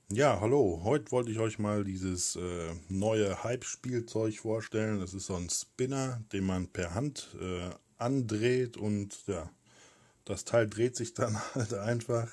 Ja, hallo. Heute wollte ich euch mal dieses neue Hype-Spielzeug vorstellen. Das ist so ein Spinner, den man per Hand andreht und ja, das Teil dreht sich dann halt einfach.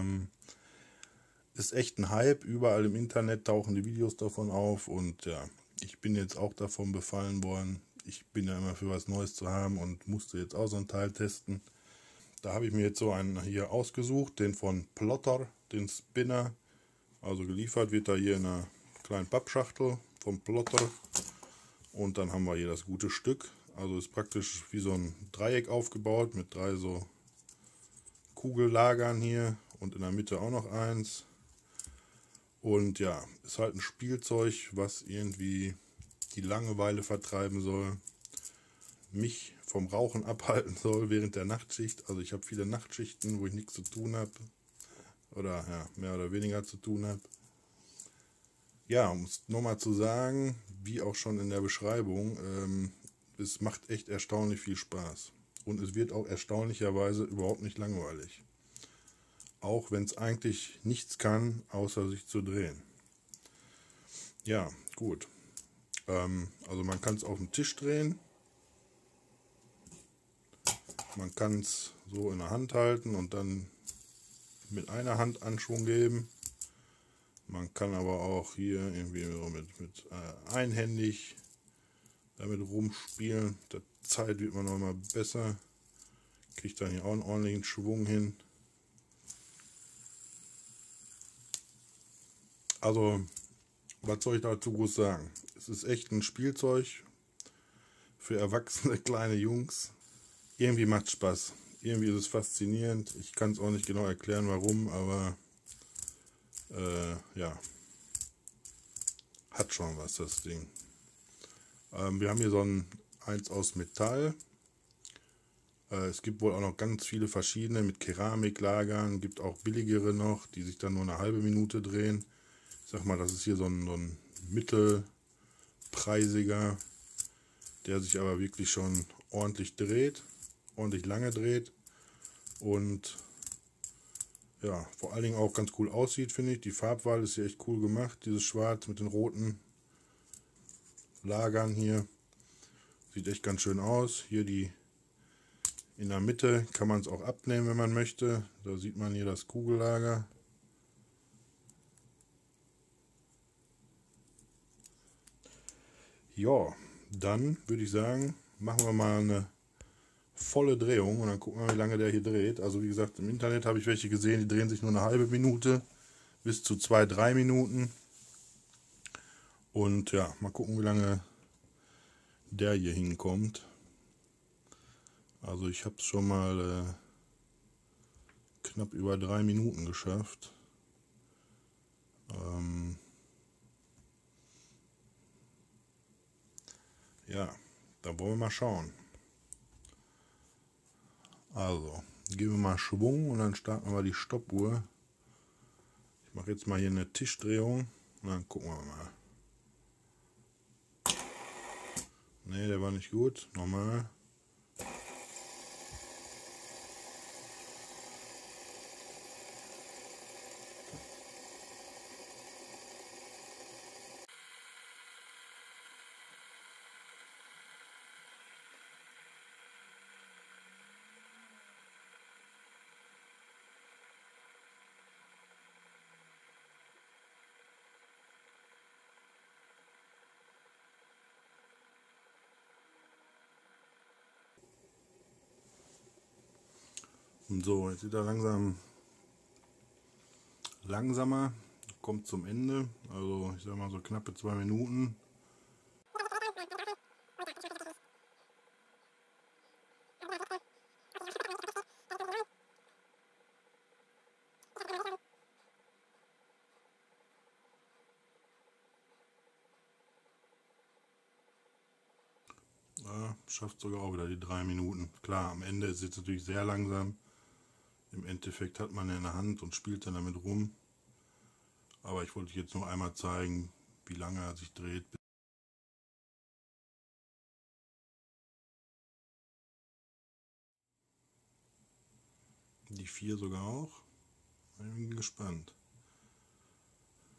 Ist echt ein Hype. Überall im Internet tauchen die Videos davon auf und ja, ich bin jetzt auch davon befallen worden. Ich bin ja immer für was Neues zu haben und musste jetzt auch so ein Teil testen. Da habe ich mir jetzt so einen hier ausgesucht, den von Plotter, den Spinner. Also geliefert wird er hier in einer kleinen Pappschachtel vom Plotter und dann haben wir hier das gute Stück. Also ist praktisch wie so ein Dreieck aufgebaut mit drei so Kugellagern hier und in der Mitte auch noch eins. Und ja, ist halt ein Spielzeug, was irgendwie die Langeweile vertreiben soll, mich vom Rauchen abhalten soll während der Nachtschicht. Also ich habe viele Nachtschichten, wo ich nichts zu tun habe oder ja, mehr oder weniger zu tun habe. Ja, um es nochmal zu sagen, wie auch schon in der Beschreibung, es macht echt erstaunlich viel Spaß. Und es wird auch erstaunlicherweise überhaupt nicht langweilig. Auch wenn es eigentlich nichts kann, außer sich zu drehen. Ja, gut. Also man kann es auf dem Tisch drehen. Man kann es so in der Hand halten und dann mit einer Hand Anschwung geben. Man kann aber auch hier irgendwie so mit einhändig damit rumspielen. Der Zeit wird man noch mal besser. Kriegt dann hier auch einen ordentlichen Schwung hin. Also, was soll ich dazu groß sagen? Es ist echt ein Spielzeug für erwachsene kleine Jungs. Irgendwie macht Spaß. Irgendwie ist es faszinierend. Ich kann es auch nicht genau erklären, warum, aber ja, hat schon was, das Ding. Wir haben hier so eins aus Metall. Es gibt wohl auch noch ganz viele verschiedene mit Keramiklagern. Gibt auch billigere noch, die sich dann nur eine halbe Minute drehen. Ich sag mal, das ist hier so ein mittelpreisiger, der sich aber wirklich schon ordentlich dreht, ordentlich lange dreht und ja, vor allen Dingen auch ganz cool aussieht, finde ich. Die Farbwahl ist hier echt cool gemacht. Dieses Schwarz mit den roten Lagern hier sieht echt ganz schön aus. Hier die in der Mitte kann man es auch abnehmen, wenn man möchte. Da sieht man hier das Kugellager. Ja, dann würde ich sagen, machen wir mal eine volle Drehung und dann gucken wir, wie lange der hier dreht. Also wie gesagt, im Internet habe ich welche gesehen, die drehen sich nur eine halbe Minute bis zu 2, 3 Minuten. Und ja, mal gucken, wie lange der hier hinkommt. Also ich habe es schon mal knapp über 3 Minuten geschafft. Ja, da wollen wir mal schauen. Also, geben wir mal Schwung und dann starten wir mal die Stoppuhr. Ich mache jetzt mal hier eine Tischdrehung und dann gucken wir mal. Ne, der war nicht gut. Nochmal. Und so, jetzt wird er langsamer, kommt zum Ende. Also ich sag mal so knappe 2 Minuten. Ja, schafft sogar auch wieder die 3 Minuten. Klar, am Ende ist es jetzt natürlich sehr langsam. Im Endeffekt hat man ja in der Hand und spielt dann damit rum. Aber ich wollte jetzt nur einmal zeigen, wie lange er sich dreht. Die 4 sogar auch. Ich bin gespannt.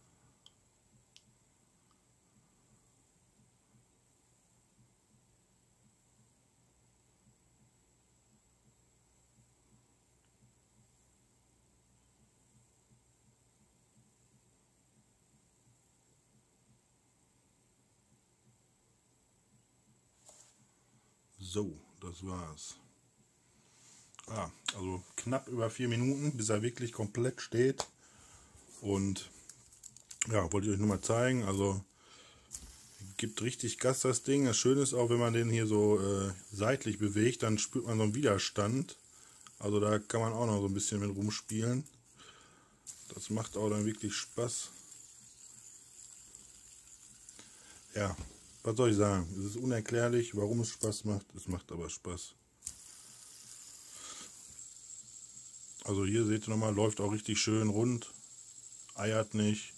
So, das war's. Also knapp über 4 Minuten, bis er wirklich komplett steht. Und ja, wollte ich euch nur mal zeigen. Also gibt richtig Gas das Ding. Das Schöne ist auch, wenn man den hier so seitlich bewegt, dann spürt man so einen Widerstand. Also da kann man auch noch so ein bisschen mit rumspielen. Das macht auch dann wirklich Spaß. Ja, was soll ich sagen? Es ist unerklärlich, warum es Spaß macht. Es macht aber Spaß. Also hier seht ihr nochmal, läuft auch richtig schön rund. Eiert nicht.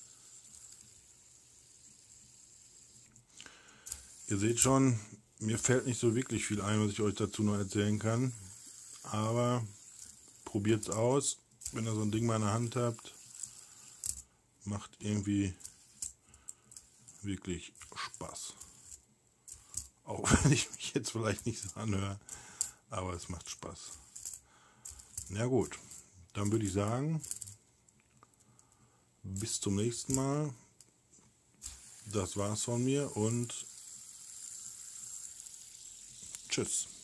Ihr seht schon, mir fällt nicht so wirklich viel ein, was ich euch dazu noch erzählen kann. Aber probiert es aus, wenn ihr so ein Ding mal in der Hand habt. Macht irgendwie wirklich Spaß. Auch wenn ich mich jetzt vielleicht nicht so anhöre, aber es macht Spaß. Na gut, dann würde ich sagen, bis zum nächsten Mal. Das war's von mir und tschüss.